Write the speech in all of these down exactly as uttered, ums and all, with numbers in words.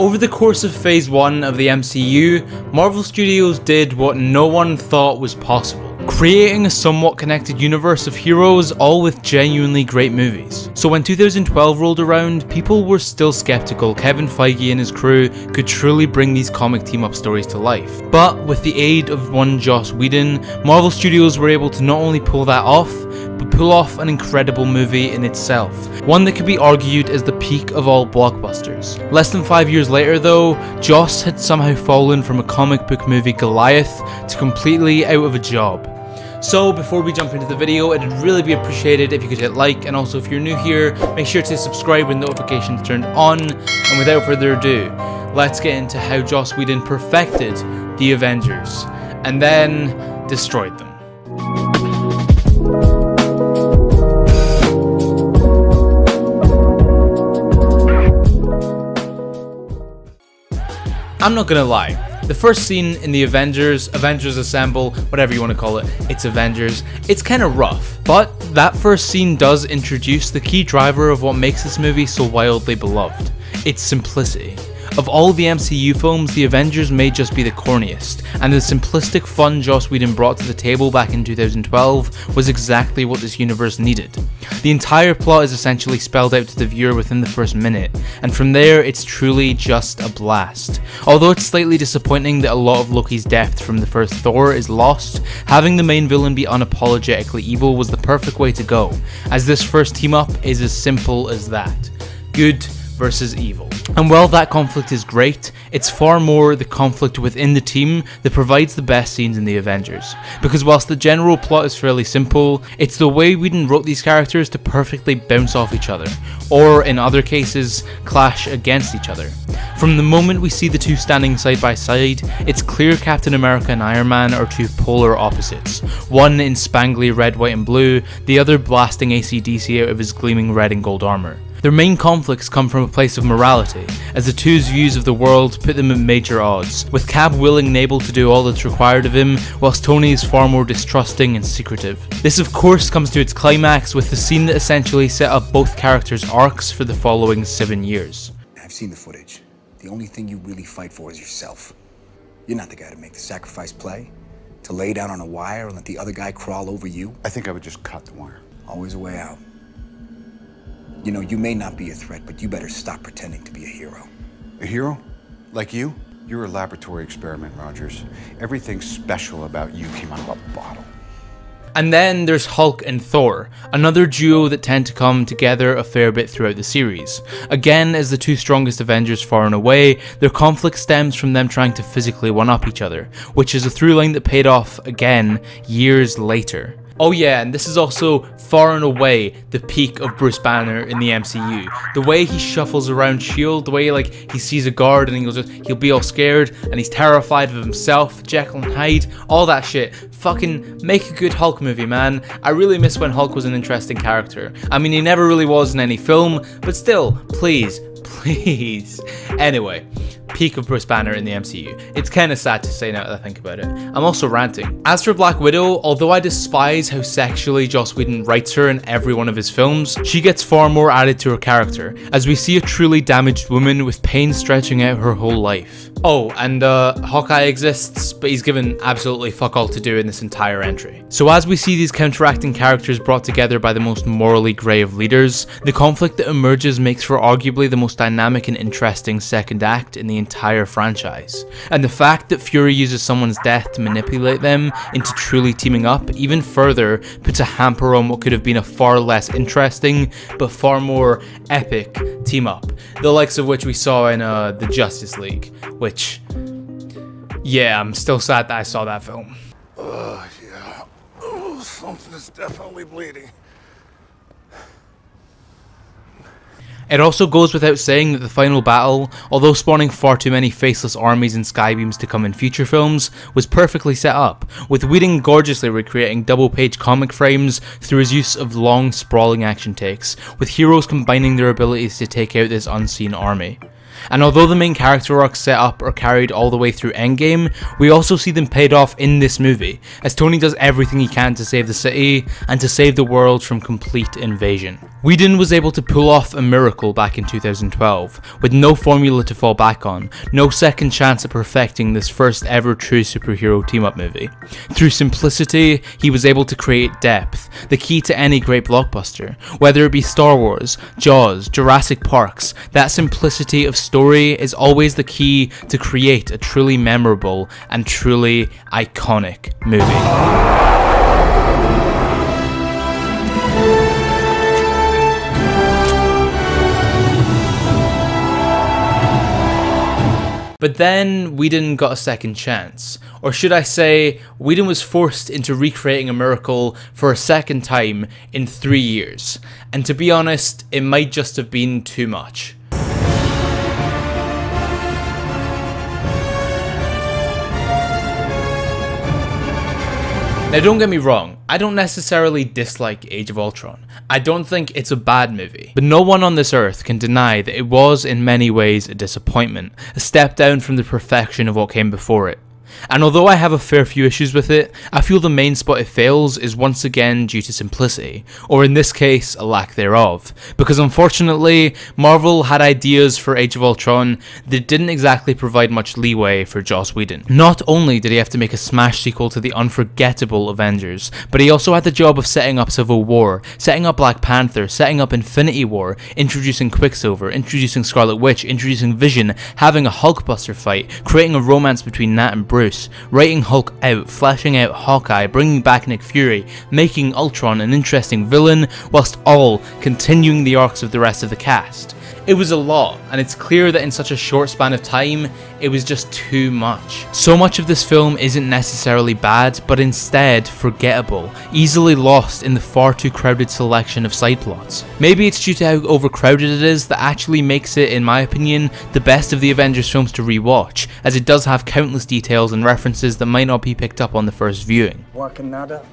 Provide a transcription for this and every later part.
Over the course of phase one of the M C U, Marvel Studios did what no one thought was possible, creating a somewhat connected universe of heroes, all with genuinely great movies. So when two thousand twelve rolled around, people were still skeptical Kevin Feige and his crew could truly bring these comic team-up stories to life. But with the aid of one Joss Whedon, Marvel Studios were able to not only pull that off, but pull off an incredible movie in itself, one that could be argued as the peak of all blockbusters. Less than five years later though, Joss had somehow fallen from a comic book movie Goliath to completely out of a job. So before we jump into the video, it'd really be appreciated if you could hit like, and also if you're new here, make sure to subscribe with notifications turned on. And without further ado, let's get into how Joss Whedon perfected the Avengers, and then destroyed them. I'm not gonna lie, the first scene in the Avengers, Avengers Assemble, whatever you want to call it, it's Avengers, it's kind of rough. But that first scene does introduce the key driver of what makes this movie so wildly beloved. Its simplicity. Of all the M C U films, the Avengers may just be the corniest, and the simplistic fun Joss Whedon brought to the table back in two thousand twelve was exactly what this universe needed. The entire plot is essentially spelled out to the viewer within the first minute, and from there it's truly just a blast. Although it's slightly disappointing that a lot of Loki's depth from the first Thor is lost, having the main villain be unapologetically evil was the perfect way to go, as this first team up is as simple as that. Good versus evil. And while that conflict is great, it's far more the conflict within the team that provides the best scenes in the Avengers. Because whilst the general plot is fairly simple, it's the way Whedon wrote these characters to perfectly bounce off each other, or in other cases, clash against each other. From the moment we see the two standing side by side, it's clear Captain America and Iron Man are two polar opposites, one in spangly red, white and blue, the other blasting A C D C out of his gleaming red and gold armour. Their main conflicts come from a place of morality, as the two's views of the world put them at major odds, with Cap willing and able to do all that's required of him, whilst Tony is far more distrusting and secretive. This of course comes to its climax with the scene that essentially set up both characters' arcs for the following seven years. I've seen the footage. The only thing you really fight for is yourself. You're not the guy to make the sacrifice play, to lay down on a wire and let the other guy crawl over you. I think I would just cut the wire. Always a way out. You know, you may not be a threat, but you better stop pretending to be a hero. A hero? Like you? You're a laboratory experiment, Rogers. Everything special about you came out of a bottle. And then there's Hulk and Thor, another duo that tend to come together a fair bit throughout the series. Again, as the two strongest Avengers far and away, their conflict stems from them trying to physically one-up each other, which is a through line that paid off again years later. Oh yeah, and this is also far and away the peak of Bruce Banner in the M C U. The way he shuffles around S H I E L D, the way like he sees a guard and he goes, he'll be all scared and he's terrified of himself, Jekyll and Hyde, all that shit. Fucking make a good Hulk movie, man. I really miss when Hulk was an interesting character. I mean, he never really was in any film, but still, please, please. Anyway, peak of Bruce Banner in the M C U. It's kind of sad to say now that I think about it. I'm also ranting. As for Black Widow, although I despise how sexually Joss Whedon writes her in every one of his films, she gets far more added to her character, as we see a truly damaged woman with pain stretching out her whole life. Oh, and uh, Hawkeye exists, but he's given absolutely fuck all to do in this entire entry. So as we see these counteracting characters brought together by the most morally grey of leaders, the conflict that emerges makes for arguably the most dynamic and interesting second act in the entire franchise. And the fact that Fury uses someone's death to manipulate them into truly teaming up even further puts a hamper on what could have been a far less interesting but far more epic team up, the likes of which we saw in uh, the Justice League, which, yeah, I'm still sad that I saw that film. Uh, yeah, oh, something is definitely bleeding. It also goes without saying that the final battle, although spawning far too many faceless armies and skybeams to come in future films, was perfectly set up, with Whedon gorgeously recreating double-page comic frames through his use of long, sprawling action takes, with heroes combining their abilities to take out this unseen army. And although the main character arcs set up are carried all the way through Endgame, we also see them paid off in this movie, as Tony does everything he can to save the city and to save the world from complete invasion. Whedon was able to pull off a miracle back in two thousand twelve, with no formula to fall back on, no second chance at perfecting this first ever true superhero team-up movie. Through simplicity, he was able to create depth, the key to any great blockbuster. Whether it be Star Wars, Jaws, Jurassic Parks, that simplicity of story is always the key to create a truly memorable and truly iconic movie. But then Whedon got a second chance, or should I say, Whedon was forced into recreating a miracle for a second time in three years, and to be honest, it might just have been too much. Now don't get me wrong, I don't necessarily dislike Age of Ultron. I don't think it's a bad movie, but no one on this earth can deny that it was in many ways a disappointment, a step down from the perfection of what came before it. And although I have a fair few issues with it, I feel the main spot it fails is once again due to simplicity, or in this case, a lack thereof. Because unfortunately, Marvel had ideas for Age of Ultron that didn't exactly provide much leeway for Joss Whedon. Not only did he have to make a smash sequel to the unforgettable Avengers, but he also had the job of setting up Civil War, setting up Black Panther, setting up Infinity War, introducing Quicksilver, introducing Scarlet Witch, introducing Vision, having a Hulkbuster fight, creating a romance between Nat and Bruce, writing Hulk out, fleshing out Hawkeye, bringing back Nick Fury, making Ultron an interesting villain, whilst all continuing the arcs of the rest of the cast. It was a lot, and it's clear that in such a short span of time, it was just too much. So much of this film isn't necessarily bad, but instead forgettable, easily lost in the far too crowded selection of side plots. Maybe it's due to how overcrowded it is that actually makes it, in my opinion, the best of the Avengers films to rewatch, as it does have countless details and references that might not be picked up on the first viewing. Wakanda,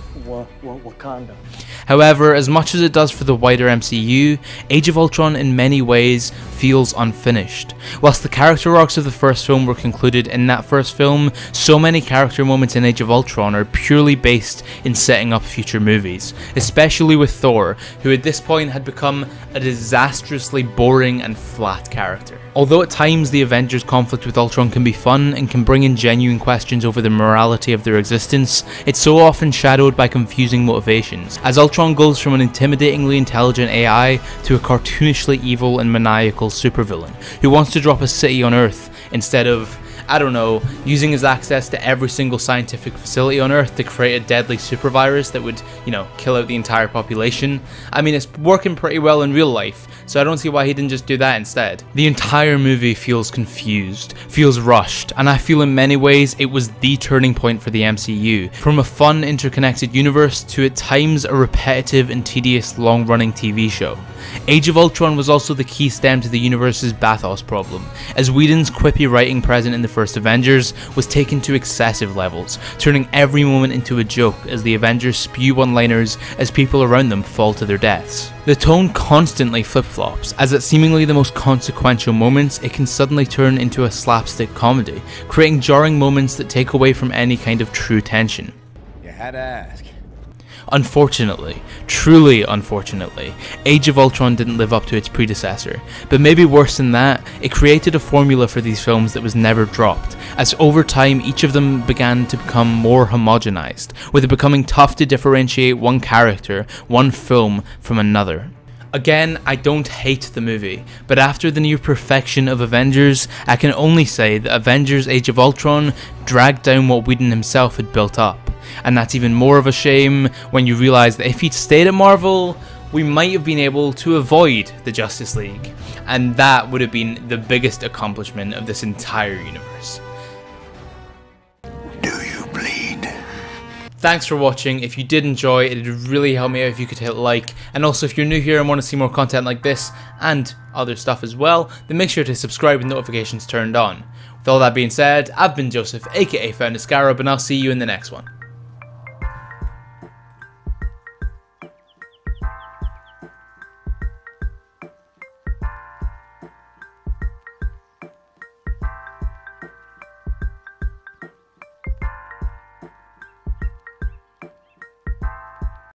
Wakanda. However, as much as it does for the wider M C U, Age of Ultron in many ways feels unfinished. Whilst the character arcs of the first film were concluded in that first film, so many character moments in Age of Ultron are purely based in setting up future movies, especially with Thor, who at this point had become a disastrously boring and flat character. Although at times the Avengers' conflict with Ultron can be fun and can bring in genuine questions over the morality of their existence, it's so often shadowed by confusing motivations, as Ultron goes from an intimidatingly intelligent A I to a cartoonishly evil and maniacal supervillain, who wants to drop a city on Earth instead of, I don't know, using his access to every single scientific facility on Earth to create a deadly super virus that would, you know, kill out the entire population. I mean, it's working pretty well in real life, so I don't see why he didn't just do that instead. The entire movie feels confused, feels rushed, and I feel in many ways it was the turning point for the M C U. From a fun, interconnected universe to at times a repetitive and tedious long-running T V show. Age of Ultron was also the key stem to the universe's bathos problem, as Whedon's quippy writing present in the first Avengers was taken to excessive levels, turning every moment into a joke as the Avengers spew one-liners as people around them fall to their deaths. The tone constantly flip-flops, as at seemingly the most consequential moments it can suddenly turn into a slapstick comedy, creating jarring moments that take away from any kind of true tension. You had to ask. Unfortunately, truly unfortunately, Age of Ultron didn't live up to its predecessor, but maybe worse than that, it created a formula for these films that was never dropped, as over time each of them began to become more homogenized, with it becoming tough to differentiate one character, one film from another. Again, I don't hate the movie, but after the near perfection of Avengers, I can only say that Avengers Age of Ultron dragged down what Whedon himself had built up. And that's even more of a shame when you realise that if he'd stayed at Marvel, we might have been able to avoid the Justice League. And that would have been the biggest accomplishment of this entire universe. Do you bleed? Thanks for watching. If you did enjoy, it'd really help me out if you could hit like. And also if you're new here and want to see more content like this and other stuff as well, then make sure to subscribe with notifications turned on. With all that being said, I've been Joseph, aka Found a Scarab, and I'll see you in the next one.